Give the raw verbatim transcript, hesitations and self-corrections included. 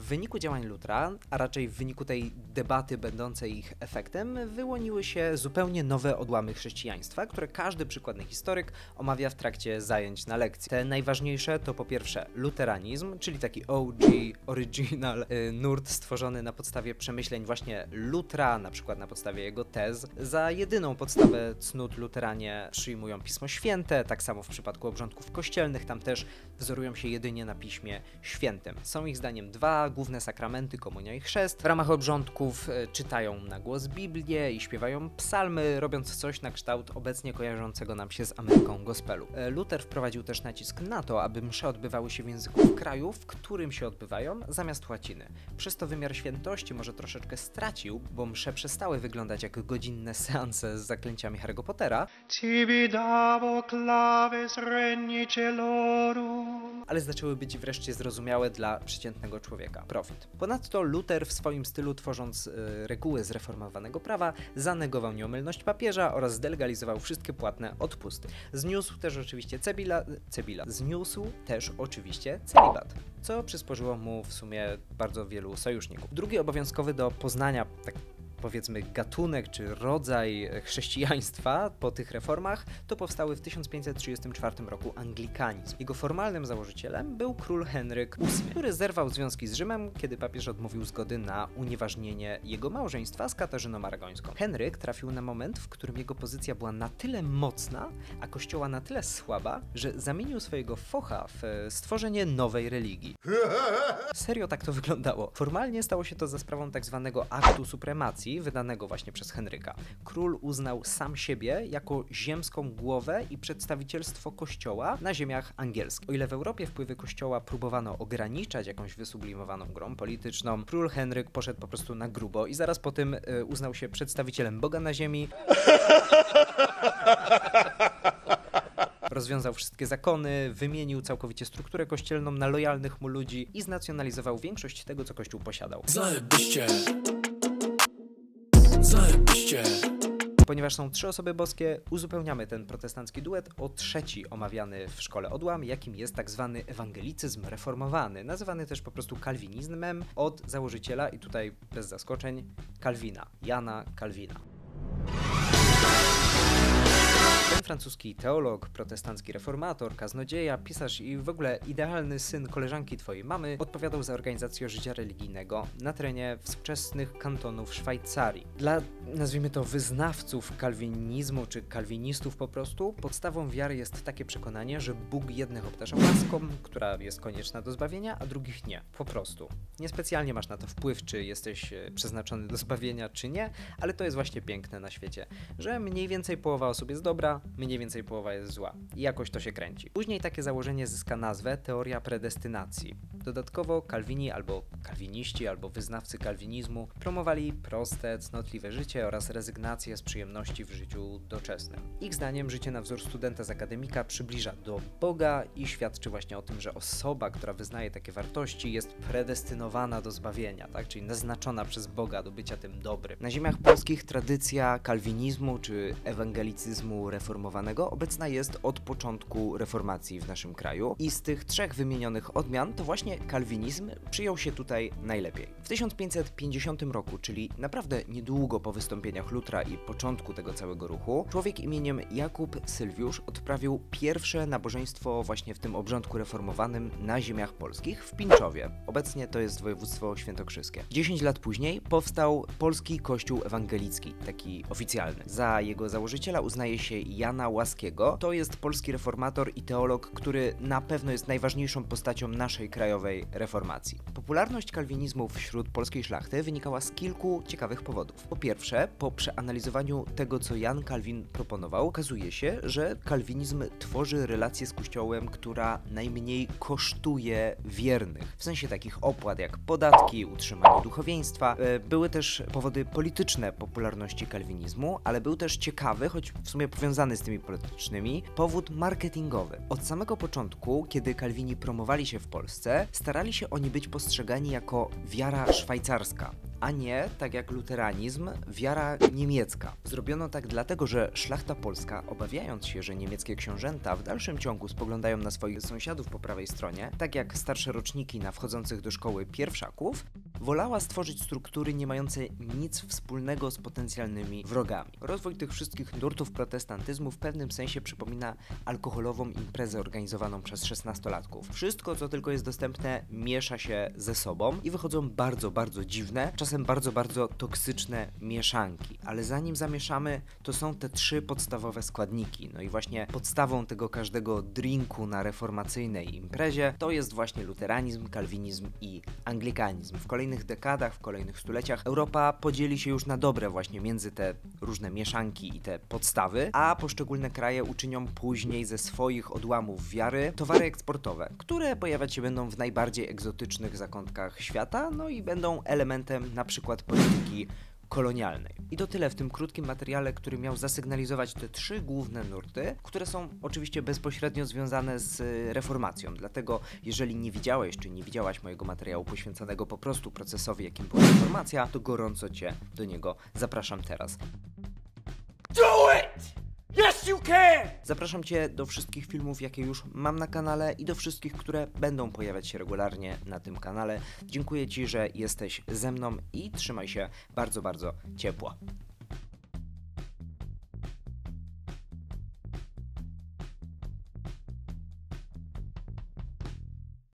W wyniku działań Lutra, a raczej w wyniku tej debaty będącej ich efektem, wyłoniły się zupełnie nowe odłamy chrześcijaństwa, które każdy przykładny historyk omawia w trakcie zajęć na lekcji. Te najważniejsze to po pierwsze luteranizm, czyli taki O G, original, yy, nurt stworzony na podstawie przemyśleń właśnie Lutra, na przykład na podstawie jego tez. Za jedyną podstawę cnót luteranie przyjmują Pismo Święte, tak samo w przypadku obrządków kościelnych, tam też wzorują się jedynie na Piśmie Świętym. Są ich zdaniem dwa główne sakramenty, komunia i chrzest. W ramach obrządków y, czytają na głos Biblię i śpiewają psalmy, robiąc coś na kształt obecnie kojarzącego nam się z Ameryką gospelu. Y, Luther wprowadził też nacisk na to, aby msze odbywały się w języku kraju, w którym się odbywają, zamiast łaciny. Przez to wymiar świętości może troszeczkę stracił, bo msze przestały wyglądać jak godzinne seanse z zaklęciami Harry'ego Pottera, ale zaczęły być wreszcie zrozumiałe dla przeciętnego człowieka. Profit. Ponadto Luther w swoim stylu, tworząc y, reguły zreformowanego prawa, zanegował nieomylność papieża oraz zdelegalizował wszystkie płatne odpusty. Zniósł też oczywiście cebila, cebila. Zniósł też oczywiście celibat, co przysporzyło mu w sumie bardzo wielu sojuszników. Drugi obowiązkowy do poznania, tak powiedzmy gatunek czy rodzaj chrześcijaństwa po tych reformach, to powstały w tysiąc pięćset trzydziestym czwartym roku anglikanizm. Jego formalnym założycielem był król Henryk ósmy, który zerwał związki z Rzymem, kiedy papież odmówił zgody na unieważnienie jego małżeństwa z Katarzyną Aragońską. Henryk trafił na moment, w którym jego pozycja była na tyle mocna, a kościoła na tyle słaba, że zamienił swojego focha w stworzenie nowej religii. Serio tak to wyglądało. Formalnie stało się to za sprawą tak zwanego aktu supremacji, wydanego właśnie przez Henryka. Król uznał sam siebie jako ziemską głowę i przedstawicielstwo kościoła na ziemiach angielskich. O ile w Europie wpływy kościoła próbowano ograniczać jakąś wysublimowaną grą polityczną, król Henryk poszedł po prostu na grubo i zaraz po tym y, uznał się przedstawicielem Boga na ziemi. Rozwiązał wszystkie zakony, wymienił całkowicie strukturę kościelną na lojalnych mu ludzi i znacjonalizował większość tego, co Kościół posiadał. Zajebiście. Zajebiście. Ponieważ są trzy osoby boskie, uzupełniamy ten protestancki duet o trzeci omawiany w szkole odłam, jakim jest tak zwany ewangelicyzm reformowany, nazywany też po prostu kalwinizmem od założyciela, i tutaj bez zaskoczeń, Kalwina, Jana Kalwina. Ten francuski teolog, protestancki reformator, kaznodzieja, pisarz i w ogóle idealny syn koleżanki twojej mamy odpowiadał za organizację życia religijnego na terenie współczesnych kantonów Szwajcarii. Dla, nazwijmy to, wyznawców kalwinizmu czy kalwinistów po prostu, podstawą wiary jest takie przekonanie, że Bóg jednych obdarza łaską, która jest konieczna do zbawienia, a drugich nie. Po prostu. Niespecjalnie masz na to wpływ, czy jesteś przeznaczony do zbawienia, czy nie, ale to jest właśnie piękne na świecie, że mniej więcej połowa osób jest dobra, mniej więcej połowa jest zła. I jakoś to się kręci. Później takie założenie zyska nazwę teoria predestynacji. Dodatkowo Kalwini albo kalwiniści, albo wyznawcy kalwinizmu promowali proste, cnotliwe życie oraz rezygnację z przyjemności w życiu doczesnym. Ich zdaniem życie na wzór studenta z akademika przybliża do Boga i świadczy właśnie o tym, że osoba, która wyznaje takie wartości, jest predestynowana do zbawienia, tak? Czyli naznaczona przez Boga do bycia tym dobrym. Na ziemiach polskich tradycja kalwinizmu czy ewangelicyzmu reformowanego obecna jest od początku reformacji w naszym kraju i z tych trzech wymienionych odmian to właśnie kalwinizm przyjął się tutaj najlepiej. W tysiąc pięćset pięćdziesiątym roku, czyli naprawdę niedługo po wystąpieniach Lutra i początku tego całego ruchu, człowiek imieniem Jakub Sylwiusz odprawił pierwsze nabożeństwo właśnie w tym obrządku reformowanym na ziemiach polskich w Pińczowie. Obecnie to jest województwo świętokrzyskie. dziesięć lat później powstał Polski Kościół Ewangelicki, taki oficjalny. Za jego założyciela uznaje się Jana Łaskiego. To jest polski reformator i teolog, który na pewno jest najważniejszą postacią naszej krajowej reformacji. Popularność kalwinizmu wśród polskiej szlachty wynikała z kilku ciekawych powodów. Po pierwsze, po przeanalizowaniu tego, co Jan Kalwin proponował, okazuje się, że kalwinizm tworzy relację z Kościołem, która najmniej kosztuje wiernych. W sensie takich opłat jak podatki, utrzymanie duchowieństwa. Były też powody polityczne popularności kalwinizmu, ale był też ciekawy, choć w sumie powiązany z tymi politycznymi, powód marketingowy. Od samego początku, kiedy Kalwini promowali się w Polsce, starali się oni być postrzegani jako wiara szwajcarska, a nie, tak jak luteranizm, wiara niemiecka. Zrobiono tak dlatego, że szlachta polska, obawiając się, że niemieckie książęta w dalszym ciągu spoglądają na swoich sąsiadów po prawej stronie, tak jak starsze roczniki na wchodzących do szkoły pierwszaków, wolała stworzyć struktury nie mające nic wspólnego z potencjalnymi wrogami. Rozwój tych wszystkich nurtów protestantyzmu w pewnym sensie przypomina alkoholową imprezę organizowaną przez szesnastolatków. Wszystko, co tylko jest dostępne, miesza się ze sobą i wychodzą bardzo, bardzo dziwne, czasem bardzo, bardzo toksyczne mieszanki. Ale zanim zamieszamy, to są te trzy podstawowe składniki. No i właśnie podstawą tego każdego drinku na reformacyjnej imprezie to jest właśnie luteranizm, kalwinizm i anglikanizm. W kolejnych dekadach, w kolejnych stuleciach Europa podzieli się już na dobre właśnie między te różne mieszanki i te podstawy, a poszczególne kraje uczynią później ze swoich odłamów wiary towary eksportowe, które pojawiać się będą w najbardziej egzotycznych zakątkach świata, no i będą elementem na przykład polityki kolonialnej. I to tyle w tym krótkim materiale, który miał zasygnalizować te trzy główne nurty, które są oczywiście bezpośrednio związane z reformacją. Dlatego, jeżeli nie widziałeś, czy nie widziałaś mojego materiału poświęconego po prostu procesowi, jakim była reformacja, to gorąco Cię do niego zapraszam teraz. Do it! Yes, you can! Zapraszam Cię do wszystkich filmów, jakie już mam na kanale i do wszystkich, które będą pojawiać się regularnie na tym kanale. Dziękuję Ci, że jesteś ze mną i trzymaj się bardzo, bardzo ciepło.